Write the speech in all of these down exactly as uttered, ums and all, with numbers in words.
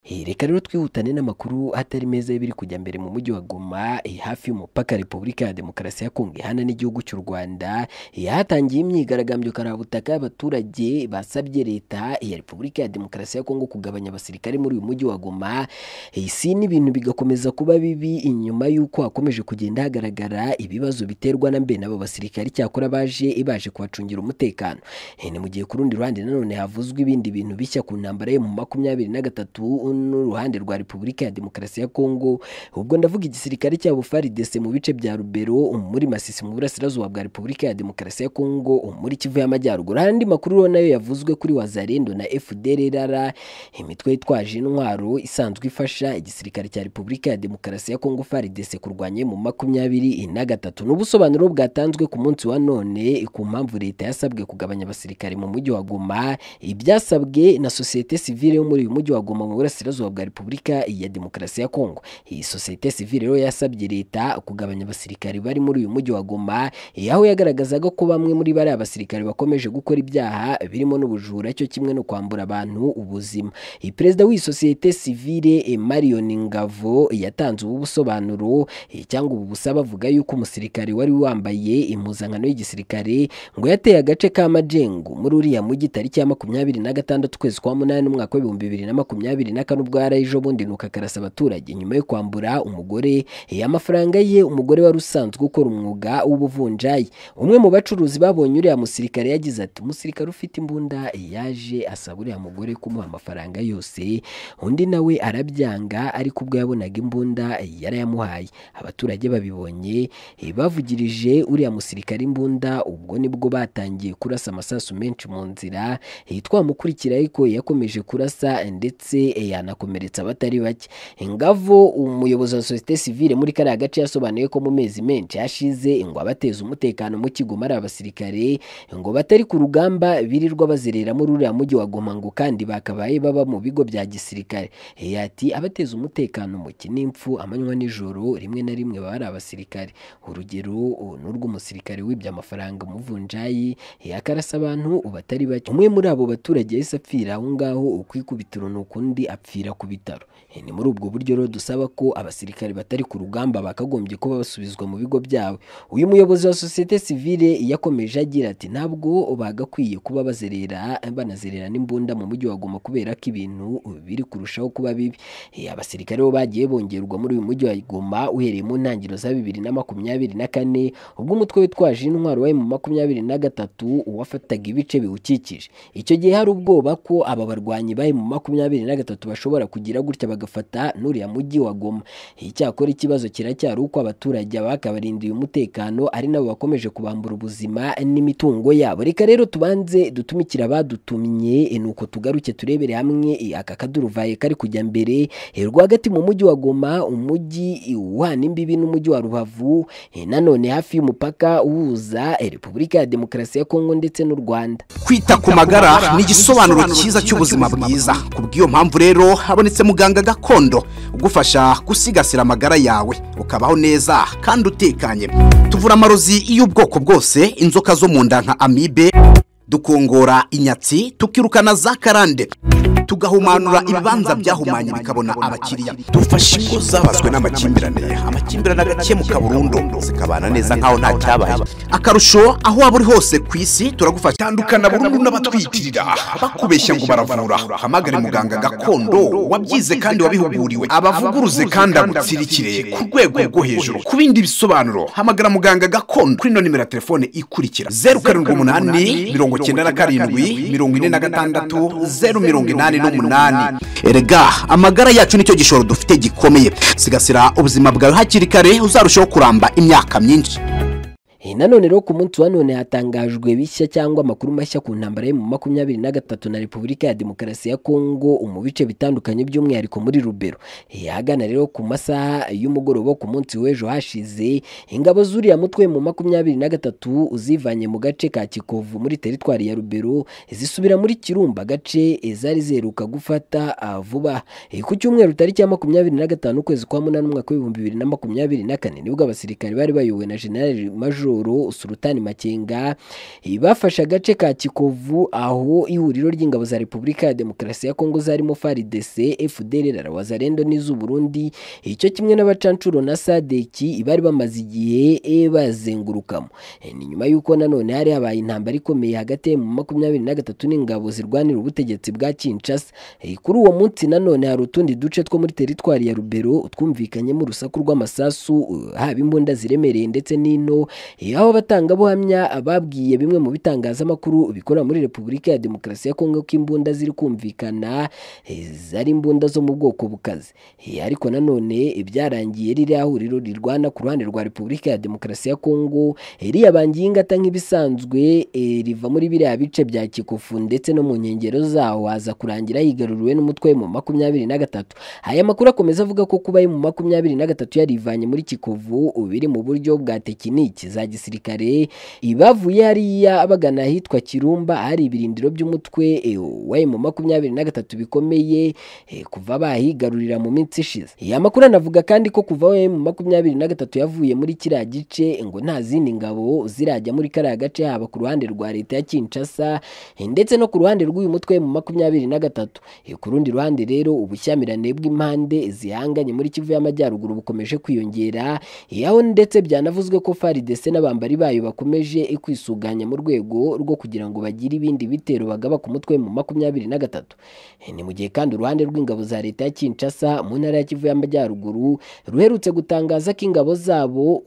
Eh, Reka rero twihutane n'amakuru atari meza y'ibiri kujya mbere mu mujyi wa Goma, eh, hafi y'umupaka Repubulika ya Demokarasi ya Kongo ihana n'igihugu cy'u Rwanda. Eh, hatangiye imyigaragambyo karabutaka y'abaturage basabye leta ya Repubulika ya Demokarasi ya Kongo kugabanya abasirikare muri uyu mujyi wa Goma. Eh, si n'ibintu bigakomeza kuba bibi inyuma y'uko hakomeje kugenda hagaragara ibibazo biterwa na mbene abo basirikare cyakora baje baje kubacungira umutekano. Eh, ni mu gihe ku rundi ruhande nanone havuzwe ibindi bintu bishya ku ntambara yo mu makumyabiri na gatatu n'uruhande rwa Repubulika ya Demokarasi ya Kongo. Ubwo ndavuga igisirikare cyabo F A R D C mu bice bya Rubero muri Masisi mu burasirazuba bwa Repubulika ya Demokarasi ya Kongo muri Kivu y'Amajyaruguru. Handi makuru nayo yavuzwe kuri Wazalendo na F D L R, imitwe yitwaje intwaro isanzwe ifasha igisirikare cya Repubulika ya Demokarasi ya Kongo F A R D C kurwanya mu makumyabiri na gatatu. N'ubusobanuro bwatanzwe ku munsi wa none ku mpamvu leta yasabwe kugabanya abasirikare mu mujyi wa Goma, ibyasabwe na societe civile yo muri uyu mujyi wa Goma mu burasirazuba bwa Repubulika ya Demokarasi ya Kongo. Iyi societe civile rero yasabye leta kugabanya abasirikare bari muri uyu mujyi wa Goma, aho yagaragazaga ko bamwe muri bari abasirikare bakomeje gukora ibyaha birimo n'ubujura cyo kimwe no kwambura abantu ubuzima. Iyi perezida w'iyi societe civile Marion Ngavo yatanze ubu busobanuro cyangwa ubu busaba avuga yuko umusirikare wari wambaye impuzankano y'igisirikare ngo yateye agace ka Majengo muri uriya mujyi tariki ya makumyabiri na gatandatu kwezi kwa munani umwaka w'ibihumbi bibiri na makumyabiri na kane ubwo ejo bundi nuka karasa abaturage nyuma yo kwambura umugore amafaranga ye, umugore wari usanzwe ukora umwuga w'ubuvunjayi. Umwe mu bacuruzi babonye uriya musirikare yagize ati umusirikare ufite imbunda yaje asaba uriya mugore kumuha amafaranga yose, undi nawe arabyanga ariko ubwo yabonaga imbunda yarayamuhaye. Abaturage babibonye bavugirije uriya musirikare imbunda, ubwo nibwo batangiye kurasa amasasu menshi mu nzira. Twamukurikira ariko yakomeje kurasa ndetse yanakomeretsa abatari bake. Ngavo umuyobozi wa societe civile muri kariya gace yasobanuye ko mu mezi menshi hashize ngo abateza umutekano mu Kigoma ari abasirikare ngo batari ku rugamba birirwa bazerera muri uriya mujyi wa Goma ngo kandi bakabaye baba mu bigo bya gisirikare. Ati abateza umutekano mu kinimfu amanywa n'ijoro rimwe na rimwe baba ari abasirikare. Urugero n'urw'umusirikare wibye amafaranga umuvunjayi yakarasa abantu batari bake. Umwe muri abo baturage yahise apfira aho ngaho ukwikubitiro n'ukundi apfira ku bitaro. Ni muri ubwo buryo rero dusaba ko abasirikare batari ku rugamba bakagombye kuba basubizwa mu bigo byabo. Uyu muyobozi wa societe civile yakomeje agira ati ntabwo bagakwiye kuba bazerera banazerera n'imbunda mu mujyi wa Goma kubera ko ibintu biri kurushaho kuba bibi. Abasirikare bo bagiye bongerwa muri uyu mujyi wa Goma uhereye mu ntangiriro za bibiri na makumyabiri na kane ubwo umutwe witwaje intwaro wa mu makumyabiri na gatatu wafataga ibice biwukikije. Icyo gihe hari ubwoba ko aba barwanyi bahe mu makumyabiri na gatatu bashobora kugira gutya bagafata n'uriya mujyi wa Goma. Icyakora ikibazo kiracyari uko abaturage bakabarindiye umutekano ari nabo bakomeje kubambura ubuzima n'imitungo yabo. Reka rero tubanze dutumikira abadutumye nuko tugaruke turebere hamwe aka kaduruvaye kari kujya mbere rwagati mu mujyi wa Goma, umujyi uhana imbibi n'umujyi wa Rubavu, nanone hafi y'umupaka uhuza Repubulika ya Demokarasi ya Kongo ndetse n'u Rwanda. Kwita ku magara ni igisobanuro cyiza cy'ubuzima bwiza. Kubw'iyo mpamvu rero habonetse muganga gakondo ugufasha gusigasira amagara yawe ukabaho neza kandi utekanye. Tuvura amarozi y'ubwoko bwose, inzoka zo mu nda nka amibe, dukongora inyatsi, tukirukana za karande, tugahumanura ibibanza byahumanye bikabona abakiriya. Dufasha ingo zabazwe n'amakimbirane, amakimbirane agakemuka burundu zikabana neza nkaho nta cyabaye. Akarusho aho waba uri hose ku isi turagufasha. Tandukana burundu n'abatwitirira bakubeshya ngo baravura. Hamagare muganga gakondo wabyize kandi wabihuguriwe, abavuguruze kandi agutsirikire ku rwego rwo hejuru. Ku bindi bisobanuro hamagara muganga gakondo kuri no nimero ya telefone ikurikira: zeru karindwi umunani mirongo icyenda na karindwi mirongo ine na gatandatu zeru mirongo inani n'umunani. Erega amagara yacu nicyo gishoro dufite gikomeye. Sigasira ubuzima bwawe hakiri kare uzarushaho kuramba imyaka myinshi. Nanone rero ku munsi wa none hatangajwe bishya cyangwa amakuru mashya ku ntambara yo mu makumyabiri na gatatu na Repubulika ya Demokarasi ya Kongo mu bice bitandukanye by'umwihariko muri Rubero. Yagana rero ku masaha y'umugoroba ku munsi w'ejo hashize ingabo zuriya mutwe mu makumyabiri na gatatu uzivanye mu gace ka Kikovu muri teritwari ya Rubero zisubira muri Kirumba gace zari zeruka gufata vuba. Ku cyumweru tariki ya makumyabiri na gatanu kwezi kwa munani umwaka w'ibihumbi bibiri na makumyabiri na kane nibwo abasirikare bari bayobowe na General Major Majoro Sultani Makenga bafashe agace ka Kikovu aho ihuriro ry'ingabo za Repubulika ya Demokarasi ya Kongo zarimo F A R D C, F D L R, Wazalendo n'iz'u Burundi, icyo kimwe n'abacancuro na Sadeki bari bamaze igihe bazengurukamo. Ni nyuma yuko nanone hari habaye intambara ikomeye hagati mu makumyabiri na gatatu n'ingabo zirwanira ubutegetsi bwa Kinshasa. Kuri uwo munsi nanone hari utundi duce two muri teritwari ya Rubero twumvikanyemo urusaku rw'amasasu, haba imbunda ziremereye ndetse n'ino, aho abatangabuhamya babwiye bimwe mu bitangazamakuru bikora muri Repubulika ya Demokarasi ya Kongo ko imbunda ziri kumvikana zari imbunda zo mu bwoko bukaze. Ariko nanone ibyarangiye riri ahuriro rirwana ku ruhande rwa Repubulika ya Demokarasi ya Kongo riyabangiye ingata nk'ibisanzwe, riva muri biriya bice bya Kikofu ndetse no mu nkengero zaho haza kurangira yigaruriwe n'umutwe mu makumyabiri na gatatu. Aya makuru akomeza avuga ko kuba mu makumyabiri na gatatu yarivanye muri Kikovu biri mu buryo bwa tekiniki za gisirikare, ibavuye hariya bagana ahitwa Kirumba hari ibirindiro by'umutwe wa mu makumyabiri na gatatu bikomeye kuva bahigarurira mu minsi ishize. Aya makuru anavuga kandi ko kuva mu makumyabiri na gatatu yavuye muri kiriya gice ngo nta zindi ngabo zirajya muri kariya gace, haba ku ruhande rwa leta ya Kinshasa ndetse no ku ruhande rw'uyu mutwe mu makumyabiri na gatatu. Ku rundi ruhande rero ubushyamirane bw'impande zihanganye muri Kivu y'Amajyaruguru bukomeje kwiyongera, yaho ndetse byanavuzwe ko F A R D C n'abambari bayo bakomeje kwisuganya mu rwego rwo kugira ngo bagire ibindi bitero bagaba ku mutwe mu makumyabiri na gatatu. Ni mu gihe kandi uruhande rw'ingabo za leta ya Kinshasa mu ntara ya Kivu y'Amajyaruguru ruherutse gutangaza ko ingabo zabo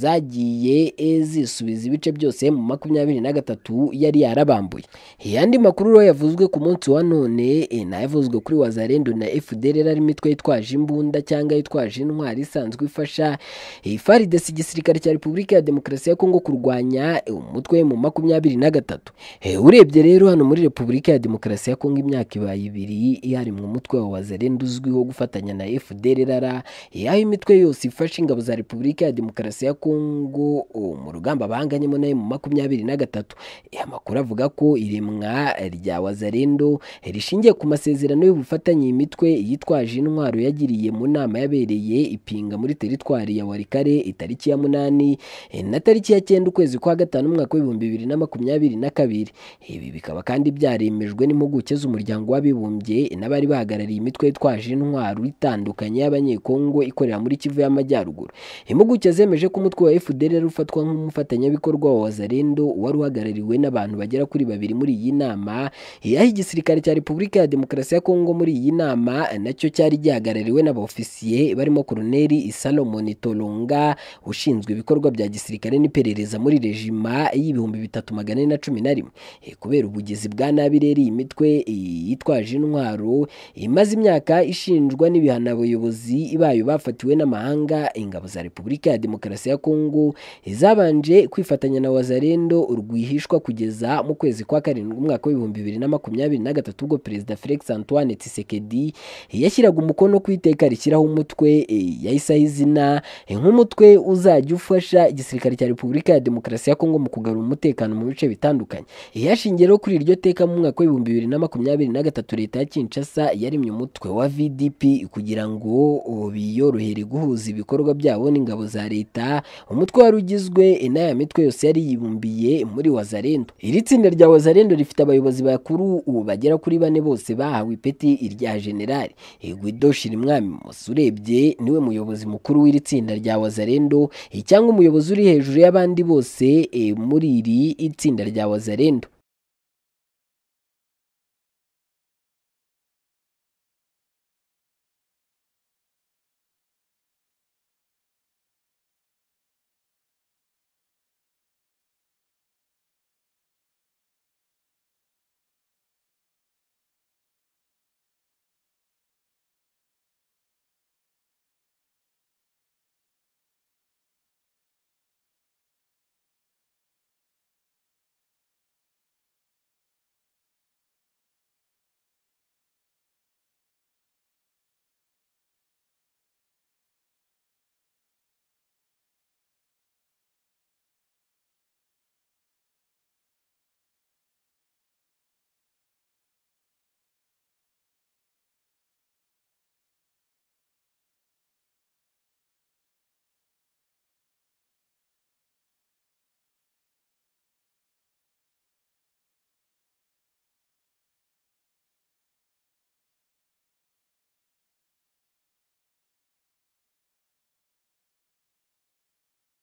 zagiye zisubiza ibice byose mu makumyabiri na gatatu yari yarabambuye. Yandi makuru ro yavuzwe ku munsi wa none nayavuzwe kuri Wazalendo na F D L R, imitwe yitwaje imbunda cyangwa yitwaje intwari isanzwe ifasha F A R D C igisirikare cya Repubulika ya Demokarasi ya Kongo kurwanya umutwe mu makumyabiri na gatatu. Urebye rero hano muri Repubulika ya Demokarasi ya Kongo imyaka ibaye ibiri ihari mu mutwe wa Wazalendo uzwiho gufatanya na F D L R, yaho imitwe yose ifasha ingabo za Repubulika ya Demokarasi ya Kongo mu rugamba bahanganyemo nayo mu makumyabiri na gatatu. Amakuru avuga ko iremwa rya Wazalendo rishingiye ku masezerano y'ubufatanye imitwe yitwaje intwaro yagiriye mu nama yabereye ipinga muri teritwari ya Warikare itariki ya munani na tariki ya cyenda ukwezi kwa gatanu umwaka w'ibihumbi bibiri na makumyabiri na kabiri. Ibi bikaba kandi byaremejwe n'impuguke z'umuryango w'abibumbye n'abari bahagarariye imitwe yitwaje intwaro itandukanye y'abanyekongo ikorera muri Kivu y'Amajyaruguru. Impuguke zemeje ko umutwe wa F D L R ufatwa nk'umufatanyabikorwa wa Wazalendo wari uhagarariwe n'abantu bagera kuri babiri muri iyi nama, yaho igisirikare cya Repubulika ya Demokarasi ya Kongo muri iyi nama nacyo cyari gihagarariwe n'abofisiye barimo Koloneli Salomon Tolonga ushinzwe ibikorwa bya gisirikare n'iperereza muri rejima y'ibihumbi bitatu magana ane na cumi na rimwe. Kubera ubugizi bwa nabi rero iyi mitwe yitwaje intwaro imaze imyaka ishinjwa n'ibihano abayobozi bayo bafatiwe n'amahanga, ingabo za Repubulika ya Demokarasi ya Kongo zabanje kwifatanya na Wazalendo urwihishwa kugeza mu kwezi kwa karindwi umwaka w'ibihumbi bibiri na makumyabiri na gatatu ubwo Perezida Felix Antoine Tshisekedi yashyiraga umukono ku iteka rishyiraho umutwe yahisaho izina nk'umutwe uzajya ufasha igisirikare cya Repubulika ya Demokarasi ya Kongo mu kugarura umutekano mu bice bitandukanye. Yashingiyeho kuri iryo teka mu mwaka w'ibihumbi bibiri na makumyabiri na gatatu leta ya Kinshasa yarimye umutwe wa V D P kugira ngo biyorohere guhuza ibikorwa byabo n'ingabo za leta. Umutwe wari ugizwe n'aya mitwe yose yari yibumbiye muri Wazalendo. Iri tsinda rya Wazalendo rifite abayobozi bakuru bagera kuri bane bose bahawe ipeti irya generali. Guido Shirimwami urebye niwe muyobozi mukuru w'iri tsinda rya Wazalendo cyangwa umuyobozi uri hejuru y'abandi bose muri iri itsinda rya Wazalendo.